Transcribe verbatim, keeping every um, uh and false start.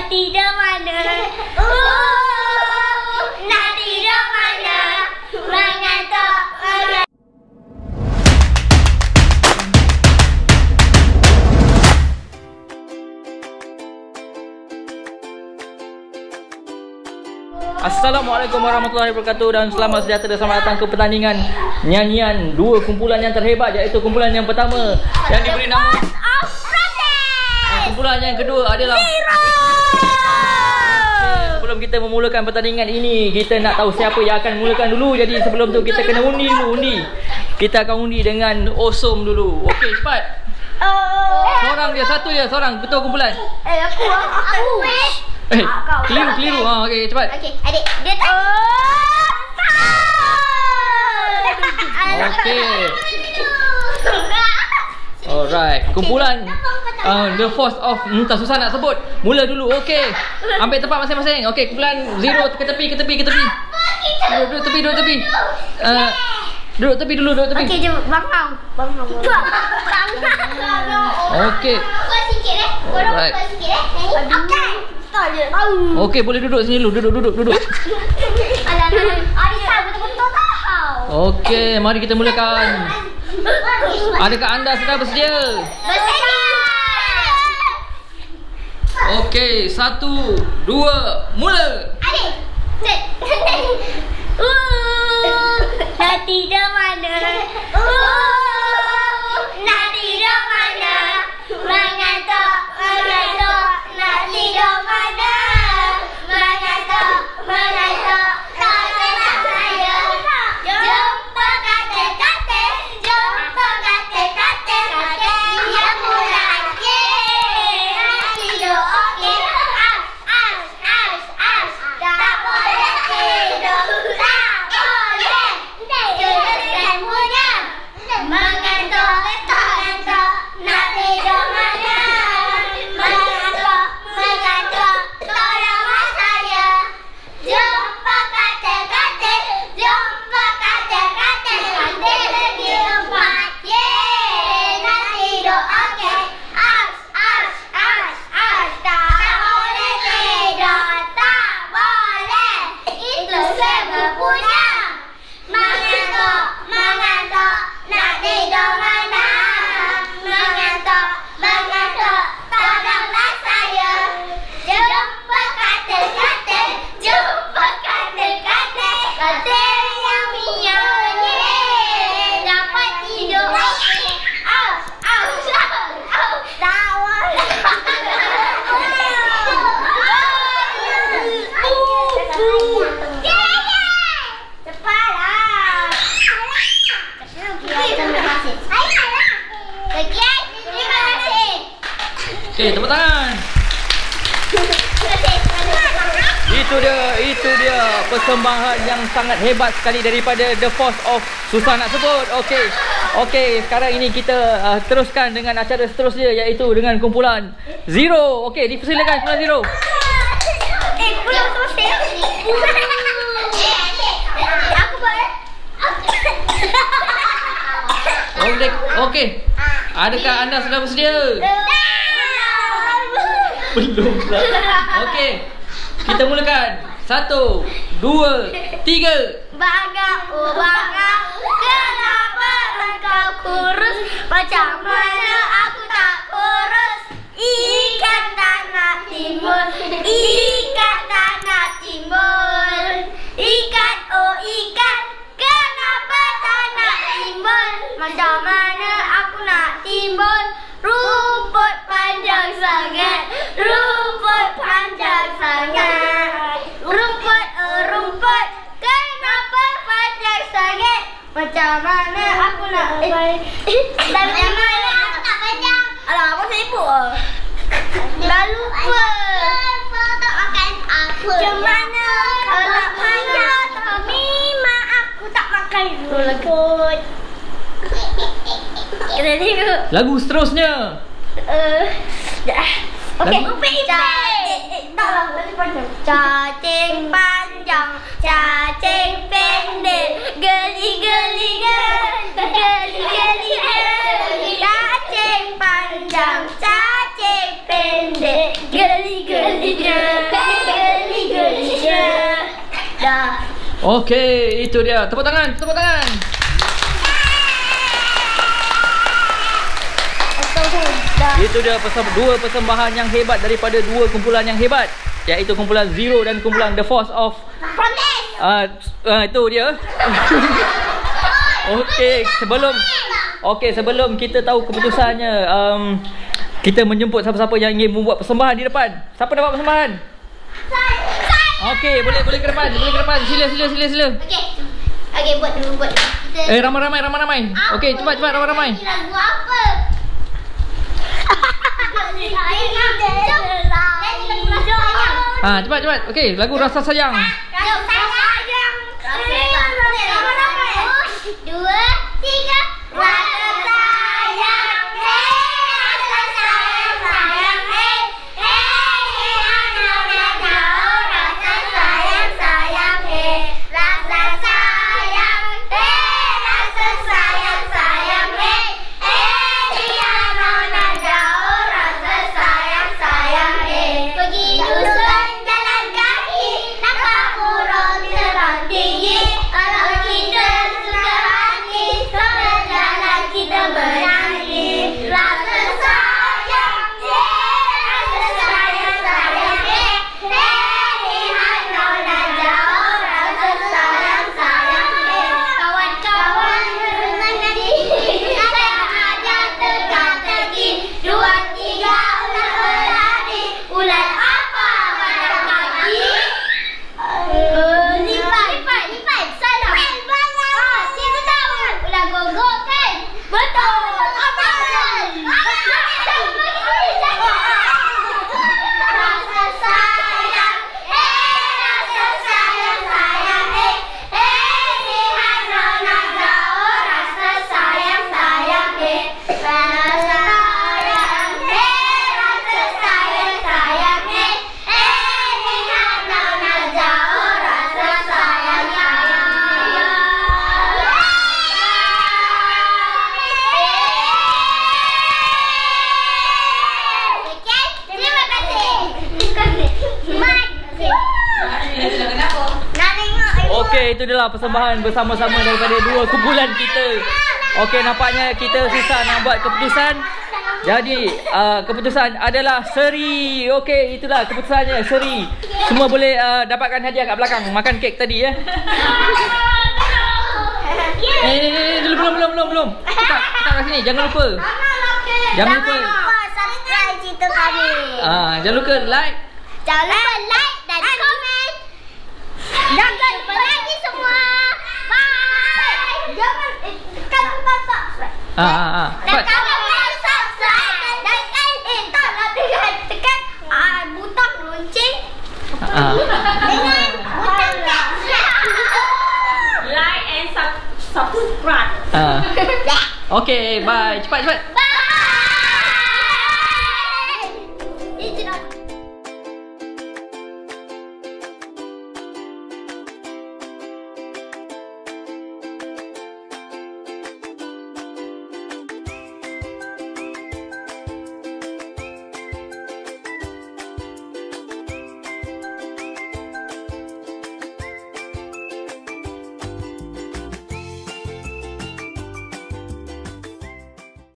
Nak tidur mana? Uh, nak tidur mana? Mengantuk, mengantuk. Assalamualaikum warahmatullahi wabarakatuh dan selamat sejahtera, selamat datang ke pertandingan nyanyian dua kumpulan yang terhebat, iaitu kumpulan yang pertama yang diberi nama kumpulan yang kedua adalah Zero. Okay, sebelum kita memulakan pertandingan ini, kita nak tahu siapa yang akan memulakan dulu. Jadi sebelum tu kita kena undi dulu. Undi Kita akan undi dengan Osom dulu. Okey, cepat. Oh. Seorang dia, satu je, seorang. Betul kumpulan. Eh, aku aku. Eh, keliru, keliru. Ha, okey, cepat. Okey, adik. Dia tak. Okey. Alright, kumpulan uh, The Force of hmm, tak susah nak sebut. Mula dulu, okey. Ambil tempat masing-masing. Okey, kumpulan Zero ke tepi, ke tepi, ke tepi. Duduk, duduk tepi, duduk tepi. Uh, duduk tepi dulu, duduk tepi. Okey, jom Bang Hang. Bang Hang. Okey. Buat sikit eh. Alright. Buat sikit eh. Okey. Tak je. Okey, boleh duduk sini dulu. Duduk, duduk, duduk. Alah, Arisa betul-betul tahu. Okey, mari kita mulakan. Adakah anda sudah bersedia? Bersedia. Okey, satu, dua, mula. Adik. Set. Uh, nak tidur mana? Uh, nak tidur mana? Mengantuk, mengantuk. Nak tidur mana? Mengantuk, mengantuk. Tolonglah saya. Jumpa kata-kata, jumpa kata-kata. Kata yang mulai. Yeay, nak tidur okey. Aus, aus, aus, aus. Tak boleh tidur. Tak boleh. Selesai punya. Mengantuk, mengantuk. Nak tidur mana? Mengantuk, mengantuk. Tolonglah saya. Jumpa kata-kata, jumpa kata-kata. Kata lagi empat. Yeay, nak tidur okey. Aus, aus, aus, aus. Tak boleh tidur. Tak boleh. Itu sebabnya. Mengantuk, mengantuk. Nak tidur mana? Mengantuk, mengantuk. Tolonglah saya. Jumpa kata-kata, jumpa kata-kata. Kata yang menyanyi. Dapat tidur okey. Aus, aus, aus, aus. Tak boleh. Cepatlah. Terima kasih. Okey, terima kasih. Okey, tepuk tangan. Itu dia, itu dia persembahan yang sangat hebat sekali daripada The Force of, susah nak sebut. Okey. Okey, sekarang ini kita uh, teruskan dengan acara seterusnya, iaitu dengan kumpulan Zero. Okey, dipersilakan kumpulan Zero. Eh, belum selesai. Aku buat. Okey, okey. Adakah anda sudah bersedia? Belum. Okey. Kita mulakan. Satu, dua, tiga. Bangga, oh bangga. Kenapa engkau kurus? Macam mana aku tak kurus? Ikan tanah timbul, ikan tanah timbul. Ikan, oh ikan. Kenapa tanah timbul? Macam mana aku nak timbul? Rumput panjang sangat, rumput panjang sangat. Rumput, oh rumput. Kenapa panjang sangat? Macam mana aku nak eh, dan macam mana aku tak panjang? Alah, apa saya buat? Dah lupa. Tak makan apa? Macam mana kalau panjang? Memang aku tak makan rumput. Kita tengok Lagu seterusnya. Uh, dah. Okey. Lagu- Cacing. Taklah, nanti panjang. Cacing panjang, cacing pendek. Geli geli geli, geli geli geli. Cacing panjang, cacing pendek. Geli geli Dah. Okey, itu dia. Tepuk tangan, tepuk tangan. Dah. Itu dia persem dua persembahan yang hebat daripada dua kumpulan yang hebat, iaitu kumpulan Zero dan kumpulan The Force of uh, uh, itu dia. Okey, sebelum Okey, sebelum kita tahu keputusannya, um, kita menjemput siapa-siapa yang ingin membuat persembahan di depan. Siapa nak buat persembahan? Okey, boleh boleh ke depan, boleh ke depan. Sila sila sila sila. Okey. Okey, buat dulu, buat dulu. Kita Eh, ramai-ramai, ramai-ramai. Okey, cepat cepat ramai-ramai. lagu apa? Ha, cepat cepat. Okey, lagu Rasa Sayang. Jom, sayang. Dua, tiga. Rasa sayang, hey, rasa sayang, sayang, hey, hey, anak jauh, rasa sayang, sayang, hey, rasa sayang, hey, rasa sayang, sayang, hey, hey, anak jauh, rasa sayang, sayang, hey. Pergi dusun jalan kaki, nampak burung terbang tinggi. Kalau kita suka hati, sambil jalan kita bernyanyi. Rasa sayang, yeah, rasa sayang, sayang, yeah, hey, hanau dan jauh, rasa sayang, sayang, yeah. Kawan-kawan menanti, ada aja teka-teki, dua tiga ular berlari, ular apa pada kaki? Uh, lipat, lipat, lipat, salah. Kan banyak. Ah, cikgu tahu. Ular gogok kan? Betul. Apa? Rasa sayang, eh, rasa sayang, sayang, eh, eh, di hanau nak jauh, rasa sayang, sayang, eh, rasa sayang, eh, rasa sayang, sayang, eh, eh, di hanau nak jauh, rasa sayang, sayang, okey, terima kasih. Terima kasih. Nak tengok. Okey, itu dia lah persembahan bersama-sama daripada dua kumpulan kita. Okey, nampaknya kita susah nak buat keputusan. Jadi, uh, keputusan adalah Seri. Okey, itulah keputusannya, Seri. Semua boleh uh, dapatkan hadiah kat belakang. Makan kek tadi ya. Eh, eh, eh, belum belum belum belum belum. Kita kita kat sini, jangan lupa. Jangan lupa. Subscribe cerita kami. Ah, jangan lupa like. Jangan lupa like dan komen. Jangan lupa lagi semua. Bye. Jangan tekan butang subscribe. Ah ah ah. Dan Cepat. kalau mau subscribe dan kan eh tak nak tekan tekan ah butang lonceng Ah. dengan butang Like and sub subscribe. Ah. Okey, bye. Cepat cepat.